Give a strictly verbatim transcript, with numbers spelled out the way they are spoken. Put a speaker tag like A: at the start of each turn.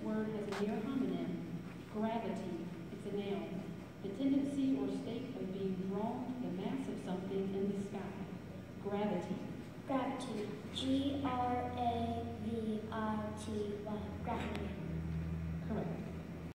A: word has a near homonym, gravity. It's a noun. The tendency or state of being drawn to the mass of something in the sky. Gravity.
B: Gravity. G R A V I T Y. Gravity.